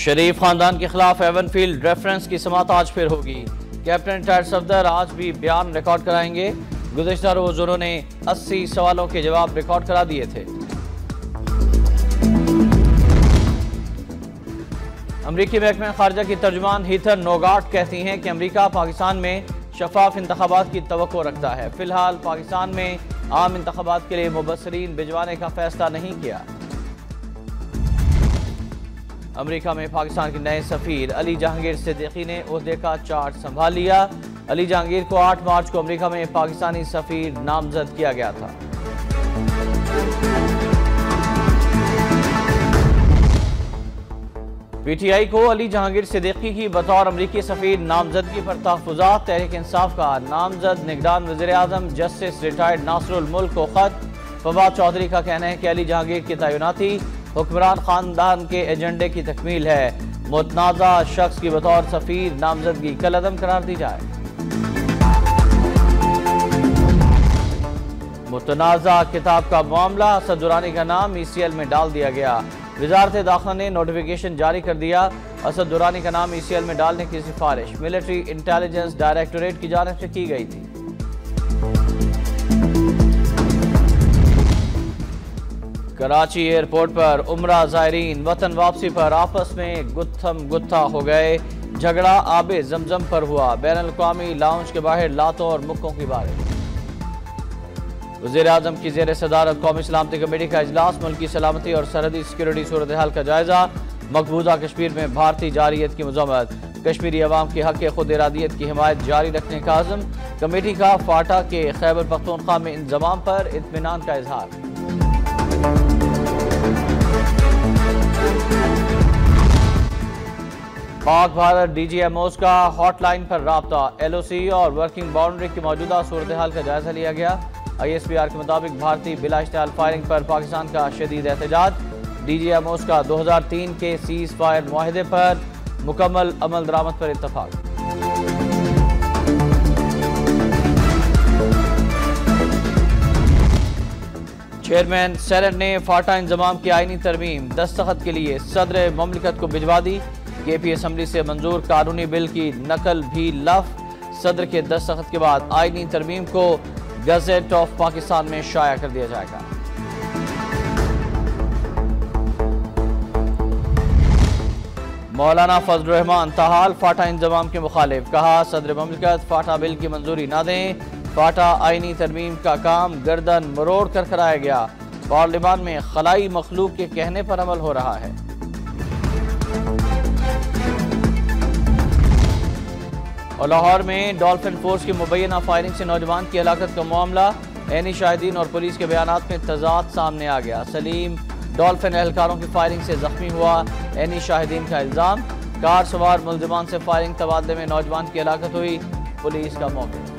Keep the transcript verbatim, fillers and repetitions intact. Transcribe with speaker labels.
Speaker 1: शरीफ खानदान के खिलाफ एवनफील्ड रेफरेंस की समाअत आज फिर होगी। कैप्टन रिटायर्ड सफदर आज भी बयान रिकॉर्ड कराएंगे। गुज़िश्ता रोज उन्होंने अस्सी सवालों के जवाब रिकॉर्ड करा दिए थे। अमरीकी महकमे खारजा की तर्जुमान हीथर नोगाट कहती हैं कि अमरीका पाकिस्तान में शफाफ इंतखाबात की तवक्को रखता है। फिलहाल पाकिस्तान में आम इंतखाबात के लिए मुबस्सरीन भिजवाने का फैसला नहीं किया। अमरीका में पाकिस्तान के नए सफीर अली जहांगीर सिद्दीकी ने ओहदे का चार्ज संभाल लिया। अली जहांगीर को आठ मार्च को अमरीका में पाकिस्तानी सफीर नामजद किया गया था। पीटीआई को अली जहांगीर सिद्दीकी की बतौर अमरीकी सफीर नामजदगी पर तहफ़्फ़ुज़ात। तहरीक इंसाफ का नामजद निगरान वज़ीर आज़म जस्टिस रिटायर्ड नासरुल मुल्क को खत। फवाद चौधरी का कहना है कि अली जहांगीर की तैनाती हुक्मरान खानदान के एजेंडे की तकमील है। मुतनाज़ा शख्स की बतौर सफीर नामजदगी कलअदम करार दी जाए। मुतनाज़ा किताब का मामला, असद दुरानी का नाम ई सी एल में डाल दिया गया। वजारत दाखिला ने नोटिफिकेशन जारी कर दिया। असद दुरानी का नाम ई सी एल में डालने की सिफारिश मिलिट्री इंटेलिजेंस डायरेक्टोरेट की जानिब से की गई थी। कराची एयरपोर्ट पर उमरा ज़ायरीन वतन वापसी पर आपस में गुत्थम गुत्था हो गए। झगड़ा आबे जमजम पर हुआ। बैनुल अक़वामी लाउंज के बाहर लातों और मुक्कों की बारिश। वज़ीर आज़म की ज़ेर सदारत कौमी सलामती कमेटी का इजलास। मुल्क की सलामती और सरहदी सिक्योरिटी सूरत हाल का जायजा। मकबूजा कश्मीर में भारतीय जारियत की मज़म्मत। कश्मीरी अवाम के हक़ खुद इरादियत की हिमायत जारी रखने का आज़म। कमेटी का फाटा के खैबर पख्तूनख्वा में इंतज़ाम पर इत्मीनान का इजहार। Pak Bharat D G M Os का हॉटलाइन पर राब्ता। एल ओ सी और वर्किंग बाउंड्री की मौजूदा सूरत हाल का जायजा लिया गया। आई एस पी आर के मुताबिक भारतीय बिला इश्तिहाल फायरिंग पर पाकिस्तान का शदीद एहतजाज। डी जी एम ओज़ का दो हज़ार तीन के सीज फायर मुआहदे पर मुकम्मल अमल दरामद पर इत्तफाक। चेयरमैन सेनेट ने फाटा इंजमाम की आईनी तरमीम दस्तखत के लिए सदर ममलिकत को भिजवा दी। के पी असम्बली से मंजूर कानूनी बिल की नकल भी लफ। सदर के दस्तखत के बाद आईनी तरमीम को गज़ेट ऑफ पाकिस्तान में शाया कर दिया जाएगा। मौलाना फजल रहमान ताहाल फाटा इंजमाम के मुखालिफ। कहा सदर ममलिकत फाटा बिल की मंजूरी ना दें। फाटा आईनी तरमीम का काम गर्दन मरोड़ कर कराया गया। पार्लियामान में खलाई मखलूक के कहने पर अमल हो रहा है। और लाहौर में डॉल्फिन फोर्स की मुबैना फायरिंग से नौजवान की हलाकत का मामला। एनी शाहिदीन और पुलिस के बयानात में तजाद सामने आ गया। सलीम डॉल्फिन एहलकारों की फायरिंग से जख्मी हुआ। एनी शाहिदीन का इल्जाम। कार सवार मुलजिमान से फायरिंग तबादले में नौजवान की हलाकत हुई। पुलिस का मौका।